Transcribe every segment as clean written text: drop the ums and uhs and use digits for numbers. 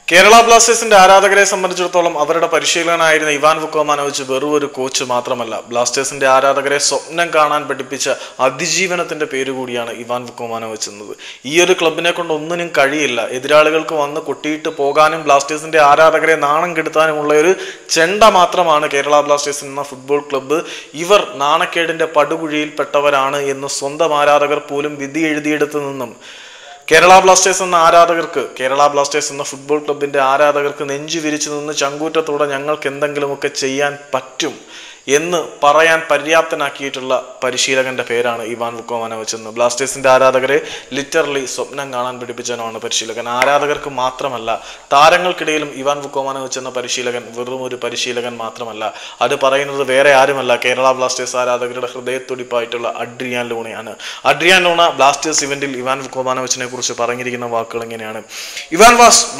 കേരള ബ്ലാസ്റ്റേഴ്സിന്റെ ആരാധകരെ സംബന്ധിച്ചിടത്തോളം അവരുടെ പരിശീലകനായിരുന്ന ഇവാൻ വുക്കോമാനോവിച്ച് വെറും ഒരു കോച്ച് മാത്രമല്ല, ബ്ലാസ്റ്റേഴ്സിന്റെ ആരാധകരെ സ്വപ്നം കാണാൻ പഠിപ്പിച്ച അതിജീവനത്തിന്റെ പേര് കൂടിയാണ് ഇവാൻ വുക്കോമാനോവിച്ച് എന്നത്. ഈ ഒരു ക്ലബിനെ കൊണ്ട് ഒന്നിനും കഴിയില്ല. എതിരാളികൾക്ക് വന്ന് കൊട്ടിയിട്ട് പോകാനും ബ്ലാസ്റ്റേഴ്സിന്റെ ആരാധകരെ നാണം കെടുത്താനുമുള്ള ഒരു ചെണ്ട മാത്രമാണ് കേരള ബ്ലാസ്റ്റേഴ്സ് എന്ന ഫുട്ബോൾ ക്ലബ്ബ്. ഇവർ നാണക്കേടിന്റെ പടുകുഴിയിൽപ്പെട്ടവരാണ് എന്ന് സ്വന്തം ആരാധകർ പോലും വിധി എഴുതിയെടുത്തു നിന്നും കേരള ബ്ലാസ്റ്റേഴ്സ് എന്ന ആരാധകർക്ക്, കേരള ബ്ലാസ്റ്റേഴ്സ് എന്ന ഫുട്ബോൾ ക്ലബിന്റെ ആരാധകർക്ക് നെഞ്ചു വിരിച്ചു നിന്ന് ചങ്കൂറ്റത്തോടെ ഞങ്ങൾക്ക് എന്തെങ്കിലുമൊക്കെ ചെയ്യാൻ പറ്റും എന്ന് പറയാൻ പര്യാപ്തനാക്കിയിട്ടുള്ള പരിശീലകന്റെ പേരാണ് ഇവാൻ വുക്കോമാനോവിച്ച് എന്ന്. ബ്ലാസ്റ്റേഴ്സിന്റെ ആരാധകരെ ലിറ്ററലി സ്വപ്നം കാണാൻ പഠിപ്പിച്ചവനാണ് പരിശീലകൻ. ആരാധകർക്ക് മാത്രമല്ല, താരങ്ങൾക്കിടയിലും ഇവാൻ വുക്കോമാനോവിച്ച് എന്ന പരിശീലകൻ വെറും ഒരു പരിശീലകൻ മാത്രമല്ല. അത് പറയുന്നത് വേറെ ആരുമല്ല, കേരള ബ്ലാസ്റ്റേഴ്സ് ആരാധകരുടെ ഹൃദയത്തുടിപ്പായിട്ടുള്ള അഡ്രിയാൻ ലൂണയാണ്. അഡ്രിയാൻ ലൂണ ബ്ലാസ്റ്റേഴ്സ് ഇവന്റിൽ ഇവാൻ വുക്കോമാനോവിച്ചിനെ കുറിച്ച് പറഞ്ഞിരിക്കുന്ന വാക്കുകൾ എങ്ങനെയാണ്: Ivan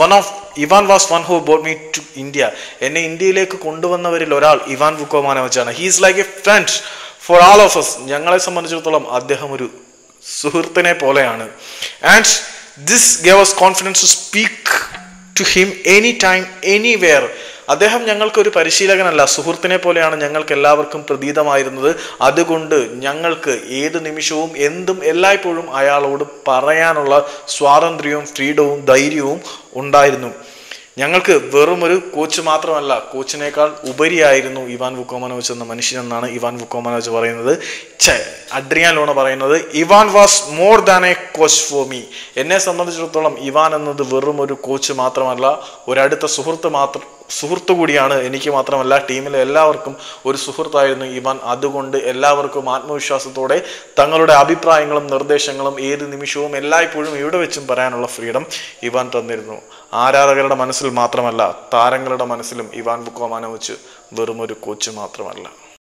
was one who brought me to India. എന്നെ ഇന്ത്യയിലേക്ക് കൊണ്ടുവന്നവരിൽ ഒരാൾ Ivan Vukomanovic. He is like a friend for all of us. ഞങ്ങളെ സംബന്ധിച്ചിടത്തോളം അദ്ദേഹം ഒരു സുഹൃത്തിനെ പോലെയാണ്. And this gave us confidence to speak to him anytime, anywhere. അദ്ദേഹം ഞങ്ങൾക്ക് ഒരു പരിശീലകനല്ല, സുഹൃത്തിനെ പോലെയാണ് ഞങ്ങൾക്ക് എല്ലാവർക്കും പ്രതീതമായിരുന്നത്. അതുകൊണ്ട് ഞങ്ങൾക്ക് ഏത് നിമിഷവും എന്തും എല്ലായ്പ്പോഴും അയാളോട് പറയാനുള്ള സ്വാതന്ത്ര്യവും ഫ്രീഡവും ധൈര്യവും ഉണ്ടായിരുന്നു. ഞങ്ങൾക്ക് വെറും ഒരു കോച്ച് മാത്രമല്ല, കോച്ചിനേക്കാൾ ഉപരിയായിരുന്നു ഇവാൻ വുക്കോമാനോവിച്ച് എന്ന മനുഷ്യനെന്നാണ് ഇവാൻ വുക്കോമാനോവിച്ച് പറയുന്നത്. അഡ്രിയാൻ ലൂണ പറയുന്നത്, Ivan was more than a coach for me. എന്നെ സംബന്ധിച്ചിടത്തോളം ഇവാൻ എന്നത് വെറും ഒരു കോച്ച് മാത്രമല്ല, ഒരടുത്ത സുഹൃത്ത് കൂടിയാണ്. എനിക്ക് മാത്രമല്ല, ടീമിലെ എല്ലാവർക്കും ഒരു സുഹൃത്തായിരുന്നു ഇവാൻ. അതുകൊണ്ട് എല്ലാവർക്കും ആത്മവിശ്വാസത്തോടെ തങ്ങളുടെ അഭിപ്രായങ്ങളും നിർദ്ദേശങ്ങളും ഏത് നിമിഷവും എല്ലായ്പ്പോഴും ഇവിടെ വെച്ചും പറയാനുള്ള ഫ്രീഡം ഇവാൻ തന്നിരുന്നു. ആരാധകരുടെ മനസ്സിൽ മാത്രമല്ല, താരങ്ങളുടെ മനസ്സിലും ഇവാൻ വുക്കോമാനോവിച്ച് വെറും ഒരു കോച്ച് മാത്രമല്ല.